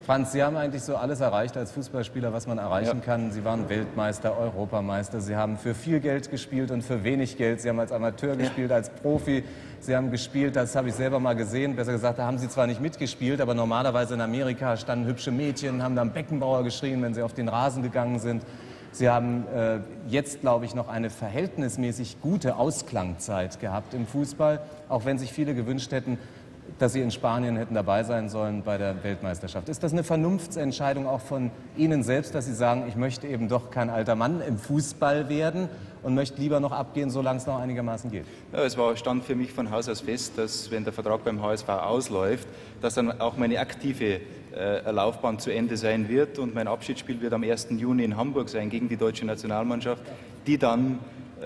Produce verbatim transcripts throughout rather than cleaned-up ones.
Franz, Sie haben eigentlich so alles erreicht als Fußballspieler, was man erreichen ja. kann. Sie waren Weltmeister, Europameister, Sie haben für viel Geld gespielt und für wenig Geld. Sie haben als Amateur gespielt, ja. als Profi. Sie haben gespielt, das habe ich selber mal gesehen, besser gesagt, da haben Sie zwar nicht mitgespielt, aber normalerweise in Amerika standen hübsche Mädchen, haben dann Beckenbauer geschrien, wenn sie auf den Rasen gegangen sind. Sie haben äh, jetzt, glaube ich, noch eine verhältnismäßig gute Ausklangzeit gehabt im Fußball, auch wenn sich viele gewünscht hätten, dass Sie in Spanien hätten dabei sein sollen bei der Weltmeisterschaft. Ist das eine Vernunftsentscheidung auch von Ihnen selbst, dass Sie sagen, ich möchte eben doch kein alter Mann im Fußball werden und möchte lieber noch abgehen, solange es noch einigermaßen geht? Ja, es war, stand für mich von Haus aus fest, dass, wenn der Vertrag beim H S V ausläuft, dass dann auch meine aktive äh, Laufbahn zu Ende sein wird. Und mein Abschiedsspiel wird am ersten Juni in Hamburg sein gegen die deutsche Nationalmannschaft, die dann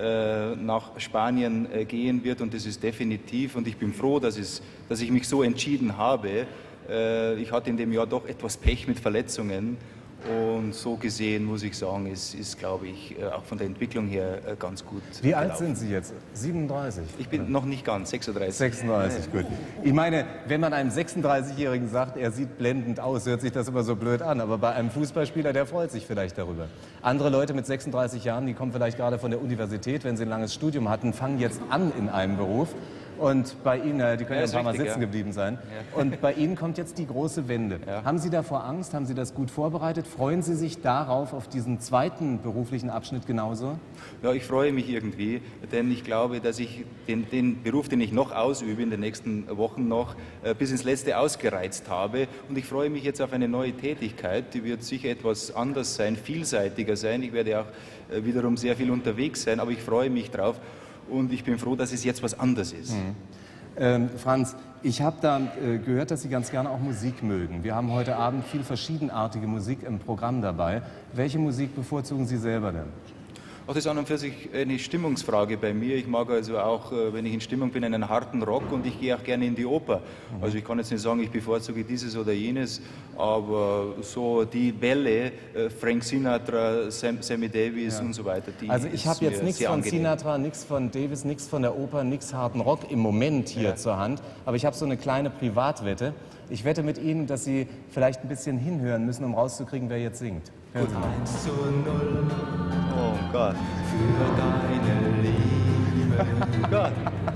nach Spanien gehen wird, und das ist definitiv, und ich bin froh, dass, es, dass ich mich so entschieden habe. Ich hatte in dem Jahr doch etwas Pech mit Verletzungen, und so gesehen muss ich sagen, es ist, glaube ich, auch von der Entwicklung her ganz gut Wie gelaufen. alt sind Sie jetzt? siebenunddreißig? Ich bin noch nicht ganz, sechsunddreißig. sechsunddreißig, gut. Ich meine, wenn man einem sechsunddreißigjährigen sagt, er sieht blendend aus, hört sich das immer so blöd an, aber bei einem Fußballspieler, der freut sich vielleicht darüber. Andere Leute mit sechsunddreißig Jahren, die kommen vielleicht gerade von der Universität, wenn sie ein langes Studium hatten, fangen jetzt an in einem Beruf. Und bei Ihnen, die können ja, ja ein paar Mal sitzen ja. geblieben sein, ja. und bei Ihnen kommt jetzt die große Wende. Ja. Haben Sie davor Angst? Haben Sie das gut vorbereitet? Freuen Sie sich darauf, auf diesen zweiten beruflichen Abschnitt genauso? Ja, ich freue mich irgendwie, denn ich glaube, dass ich den, den Beruf, den ich noch ausübe, in den nächsten Wochen noch, äh, bis ins Letzte ausgereizt habe. Und ich freue mich jetzt auf eine neue Tätigkeit, die wird sicher etwas anders sein, vielseitiger sein. Ich werde auch äh, wiederum sehr viel unterwegs sein, aber ich freue mich drauf. Und ich bin froh, dass es jetzt was anderes ist. Mhm. Ähm, Franz, ich habe da äh, gehört, dass Sie ganz gerne auch Musik mögen. Wir haben heute Abend viel verschiedenartige Musik im Programm dabei. Welche Musik bevorzugen Sie selber denn? Auch das ist an und für sich eine Stimmungsfrage bei mir. Ich mag also auch, wenn ich in Stimmung bin, einen harten Rock, und ich gehe auch gerne in die Oper. Mhm. Also ich kann jetzt nicht sagen, ich bevorzuge dieses oder jenes, aber so die Welle, Frank Sinatra, Sam, Sammy Davis ja. und so weiter, die Also ich habe jetzt nichts von angenehm. Sinatra, nichts von Davis, nichts von der Oper, nichts harten Rock im Moment hier ja. zur Hand, aber ich habe so eine kleine Privatwette. Ich wette mit Ihnen, dass Sie vielleicht ein bisschen hinhören müssen, um rauszukriegen, wer jetzt singt. Hören Sie mal. eins zu null. Oh Gott. Für deine Liebe. Gott.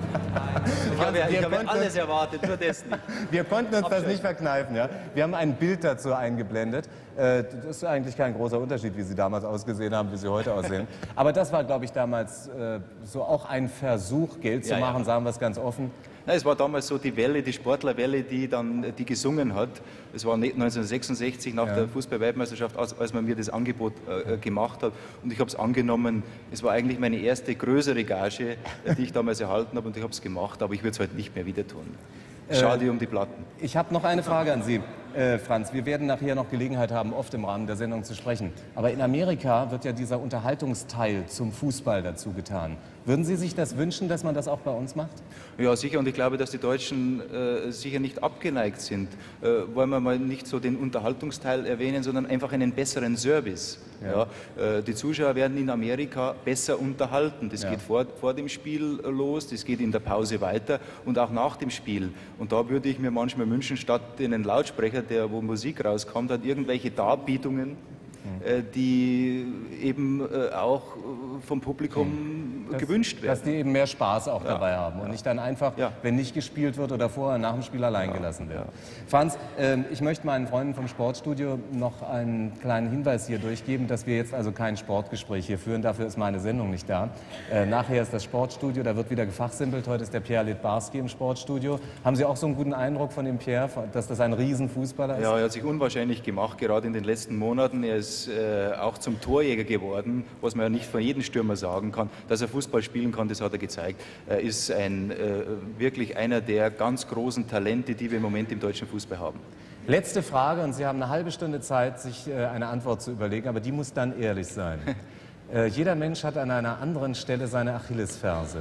Ich habe, wir ich habe konnten, alles erwartet, nur das nicht. Wir konnten uns das nicht verkneifen. Ja? Wir haben ein Bild dazu eingeblendet. Das ist eigentlich kein großer Unterschied, wie Sie damals ausgesehen haben, wie Sie heute aussehen. Aber das war, glaube ich, damals so auch ein Versuch, Geld zu ja, machen, ja. sagen wir es ganz offen. Na, es war damals so die Welle, die Sportlerwelle, die dann die gesungen hat. Es war neunzehnhundertsechsundsechzig nach ja. der Fußball-Weltmeisterschaft, als, als man mir das Angebot äh, gemacht hat. Und ich habe es angenommen. Es war eigentlich meine erste größere Gage, die ich damals erhalten habe, und ich habe es gemacht. Aber ich würde es heute nicht mehr wieder tun. Schade äh, um die Platten. Ich habe noch eine Frage an Sie, äh, Franz. Wir werden nachher noch Gelegenheit haben, oft im Rahmen der Sendung zu sprechen. Aber in Amerika wird ja dieser Unterhaltungsteil zum Fußball dazu getan. Würden Sie sich das wünschen, dass man das auch bei uns macht? Ja, sicher. Und ich glaube, dass die Deutschen äh, sicher nicht abgeneigt sind. Äh, wollen wir mal nicht so den Unterhaltungsteil erwähnen, sondern einfach einen besseren Service. Ja. Ja, äh, die Zuschauer werden in Amerika besser unterhalten. Das ja. geht vor, vor dem Spiel los, das geht in der Pause weiter und auch nach dem Spiel. Und da würde ich mir manchmal wünschen, statt in einen Lautsprecher, der, wo Musik rauskommt, hat irgendwelche Darbietungen, mhm. die eben auch vom Publikum mhm. das, gewünscht werden. Dass die eben mehr Spaß auch ja. dabei haben und ja. nicht dann einfach, ja. wenn nicht gespielt wird oder vorher nach dem Spiel allein ja. gelassen werden. Ja. Franz, äh, ich möchte meinen Freunden vom Sportstudio noch einen kleinen Hinweis hier durchgeben, dass wir jetzt also kein Sportgespräch hier führen. Dafür ist meine Sendung nicht da. Äh, nachher ist das Sportstudio, da wird wieder gefachsimpelt. Heute ist der Pierre Littbarski im Sportstudio. Haben Sie auch so einen guten Eindruck von dem Pierre, dass das ein Riesenfußballer ist? Ja, er hat sich unwahrscheinlich gemacht, gerade in den letzten Monaten. Er ist äh, auch zum Torjäger geworden, was man ja nicht von jedem Stürmer sagen kann. Dass er Fußball spielen kann, das hat er gezeigt. Er ist ein, äh, wirklich einer der ganz großen Talente, die wir im Moment im deutschen Fußball haben. Letzte Frage, und Sie haben eine halbe Stunde Zeit, sich äh, eine Antwort zu überlegen, aber die muss dann ehrlich sein. äh, jeder Mensch hat an einer anderen Stelle seine Achillesferse.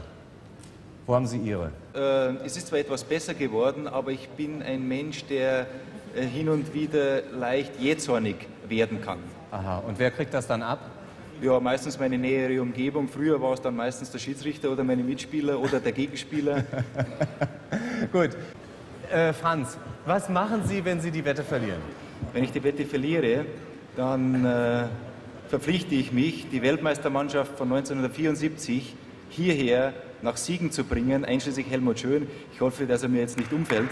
Wo haben Sie Ihre? Äh, es ist zwar etwas besser geworden, aber ich bin ein Mensch, der äh, hin und wieder leicht jähzornig werden kann. Aha, und wer kriegt das dann ab? Ja, meistens meine nähere Umgebung. Früher war es dann meistens der Schiedsrichter oder meine Mitspieler oder der Gegenspieler. Gut. Äh, Franz, was machen Sie, wenn Sie die Wette verlieren? Wenn ich die Wette verliere, dann äh, verpflichte ich mich, die Weltmeistermannschaft von neunzehnhundertvierundsiebzig hierher nach Siegen zu bringen, einschließlich Helmut Schön. Ich hoffe, dass er mir jetzt nicht umfällt.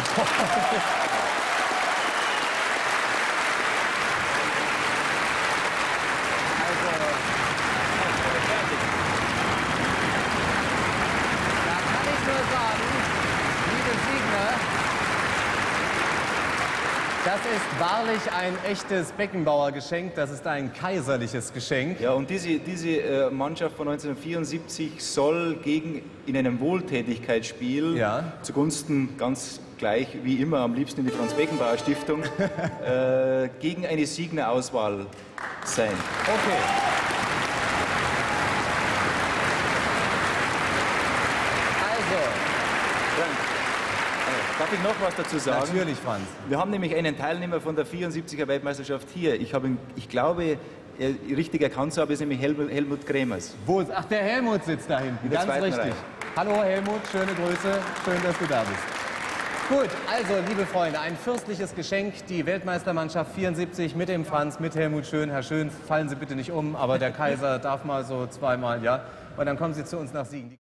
Das ist wahrlich ein echtes Beckenbauer-Geschenk, das ist ein kaiserliches Geschenk. Ja, und diese, diese äh, Mannschaft von neunzehnhundertvierundsiebzig soll gegen, in einem Wohltätigkeitsspiel ja. zugunsten, ganz gleich wie immer, am liebsten in die Franz-Beckenbauer-Stiftung, äh, gegen eine Siegner-Auswahl sein. Okay. Darf ich noch was dazu sagen? Natürlich, Franz. Wir haben nämlich einen Teilnehmer von der vierundsiebziger Weltmeisterschaft hier. Ich, habe ihn, ich glaube, er, richtig erkannt zu haben, ist nämlich Helmut, Helmut Kremers. Wo ist, ach, der Helmut sitzt da hinten, In der ganz zweiten richtig. Reihe. Hallo Helmut, schöne Grüße, schön, dass du da bist. Gut, also liebe Freunde, ein fürstliches Geschenk, die Weltmeistermannschaft vierundsiebzig mit dem Franz, mit Helmut Schön. Herr Schön, fallen Sie bitte nicht um, aber der Kaiser darf mal so zweimal, ja. Und dann kommen Sie zu uns nach Siegen.